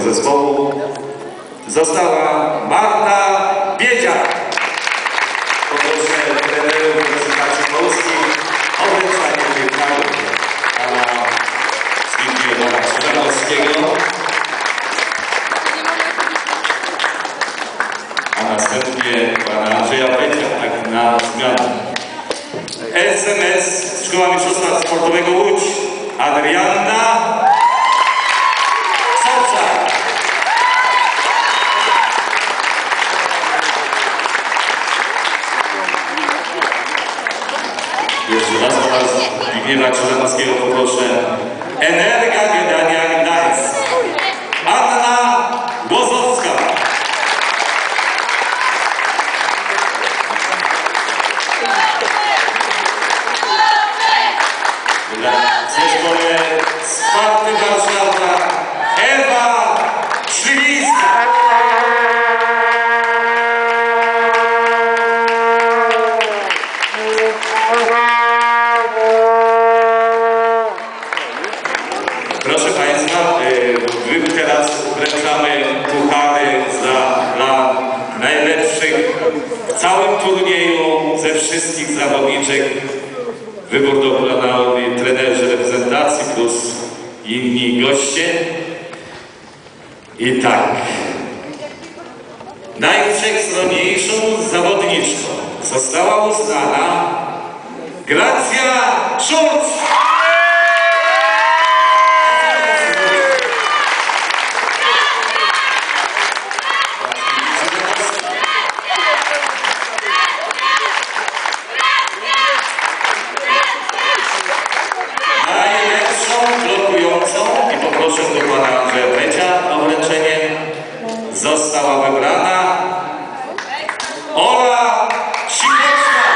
zespołu została Marta Biedziak. Poproszę trenerów reprezentacji Polski o wręczanie tych nagród pana Zbigniewa Krzyżanowskiego, a następnie pana Andrzeja Pecia, tak na zmianę. SMS Szkoła Mistrzostwa Sportowego Łódź, Adrianna Sobczak. Jeszcze raz pana Zbigniewa Krzyżanowskiego poproszę. Energia Gdania Gdańsk, Anna Głozowska. W zespole Sparty Warszawa Ewa Śliwińska. Proszę Państwa, teraz wręczamy puchary dla najlepszych w całym turnieju ze wszystkich zawodniczek. Wybór dokonali trenerzy reprezentacji plus inni goście. I tak. Najwszechstronniejszą zawodniczką została uznana Gracja Schulz. I poproszę do pana Andrzeja Pecia o wręczenie. Została wybrana Ola Sikowska.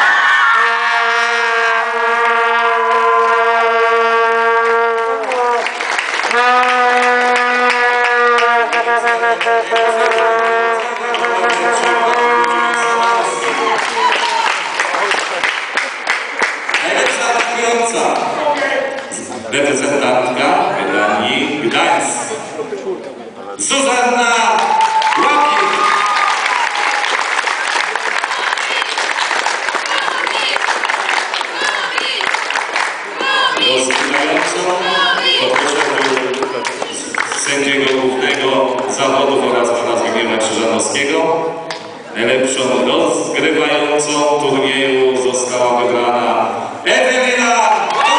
Najlepsza atakująca reprezentantka Gdanii Gdańsk, Zuzanna Łapik. Rozgrywającą poproszę sędziego głównego zawodów oraz pana Zbigniewa Krzyżanowskiego. Najlepszą rozgrywającą turnieju została wybrana Ewelina.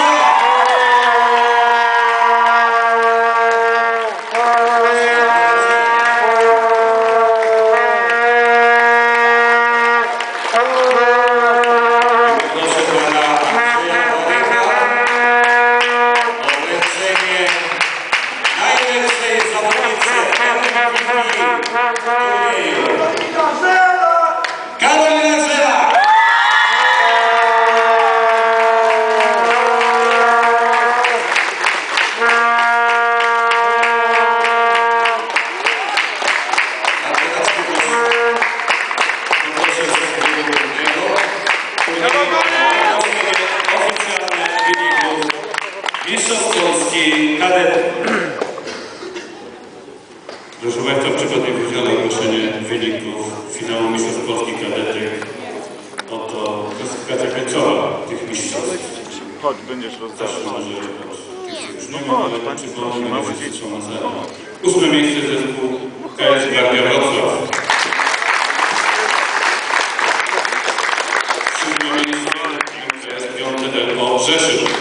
Karolina Żela! Oficjalne wyników Mistrzostw Polski kadetów. Proszę Państwa, przypadnie wydziela ogłoszenie wyników finału Mistrzostw Polski kadetek. Oto klasyfikacja końcowa tych mistrzostw. Chodź, będziesz rozdawał. No chodź, Pani prosi, małe dzieci. 8. miejsce zespół KS Gwardia Wrocław. 7. miejsce KS Piąte LO Rzeszów.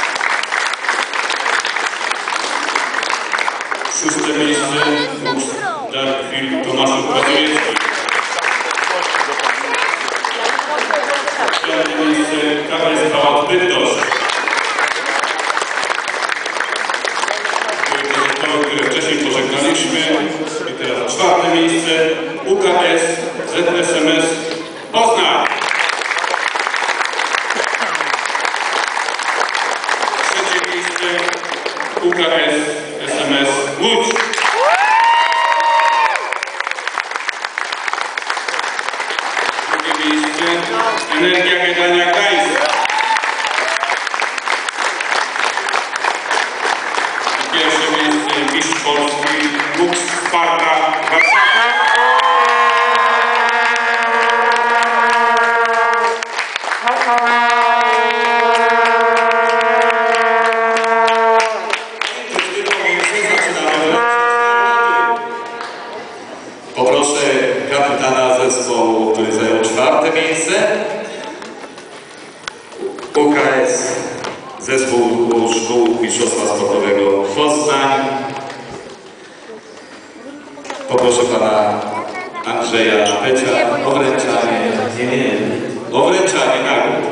6. miejsce Darkwil Tomaszów Mazowiecki. 5. miejsce KS Pałac Bydgoszcz. Które wcześniej pożegnaliśmy. I teraz 4. miejsce UKS ZSMS Poznań. 3. miejsce UKS SMS Łódź. 2. miejsce Energia Gdania Gdańsk. 1. miejsce Mistrz Polski Lux Mistrzostwa Sportowego Poznań. Poproszę pana Andrzeja Pecia o wręczanie nagród.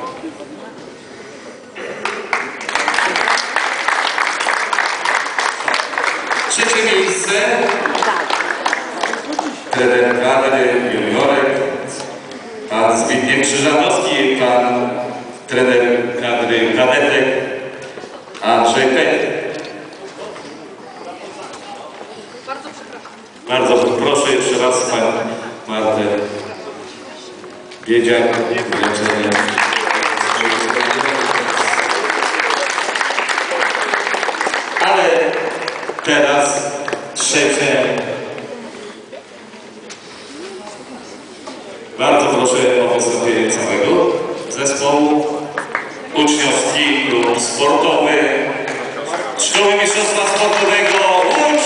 Trzecie miejsce trener kadry juniorek, pan Zbigniew Krzyżanowski i pan trener kadry kadetek Andrzej Pech. Bardzo proszę jeszcze raz panią Martę Biedziak o wręczenie. Ale teraz trzecie. Bardzo proszę o wystąpienie całego zespołu. Uczniowski klub sportowy Szkoły Mistrzostwa Sportowego Łódź.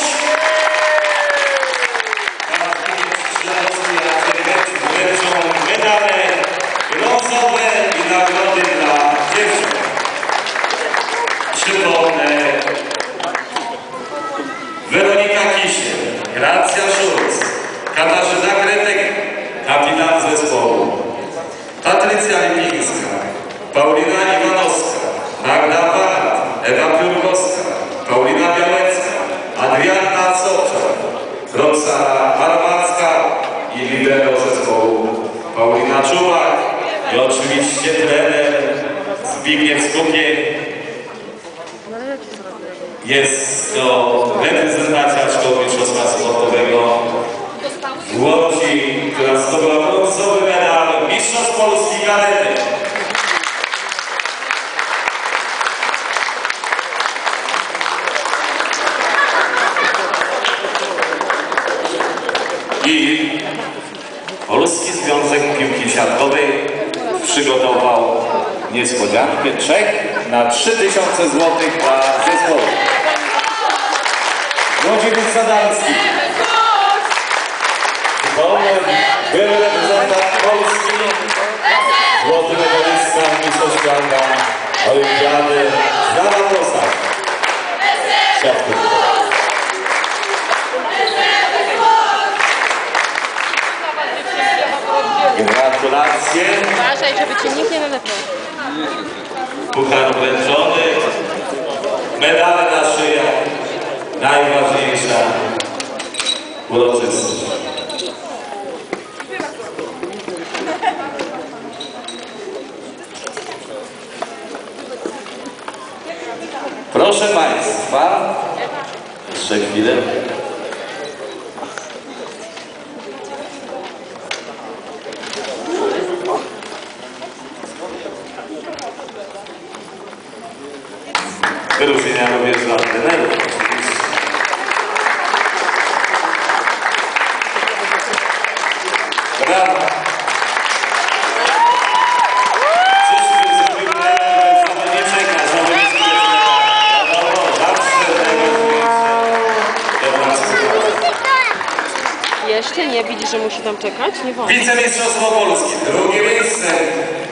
Wręczą medale brązowe i nagrody dla dziewcząt. Przypomnę: Weronika Kisiel, Gracja Szulc, Katarzyna Kretek, kapitan zespołu, Patrycja Lipińska, Paulina Iwanowska, Magda Wart, Ewa Piórkowska, Paulina Białecka, Adrianna Soczak, Roxana Armacka i lidero zespołu Paulina Czułak i oczywiście trener Zbigniew Skupień. Jest to reprezentacja Szkoły Mistrzostwa Sportowego w Łodzi, która zdobyła brązowy medal Mistrzostw Polski kadetek. I Polski Związek Piłki Siatkowej przygotował niespodziankę, czek na 3000 zł dla zespołu. Włodzimierz Sadalski. Były reprezentant Polski, złoty medalista mistrzostwa olimpiady, znana postać siatkowej. Gratulacje. Uważaj, żeby cię nikt nie nalepał. Puchar wręczony. Medale na szyję. Najważniejsza uroczystość. Proszę państwa, jeszcze chwilę. Wyróżnienia również dla trenerów, oczywiście. Brawo! Cóż by zrobił trener, żeby nie czeka, żeby nie czeka. Wiadomo, zawsze najważniejsze dobra współpraca. Jeszcze nie, widzisz, że musi tam czekać? Nie wolno. Wicemistrzostwo Polski, drugie miejsce.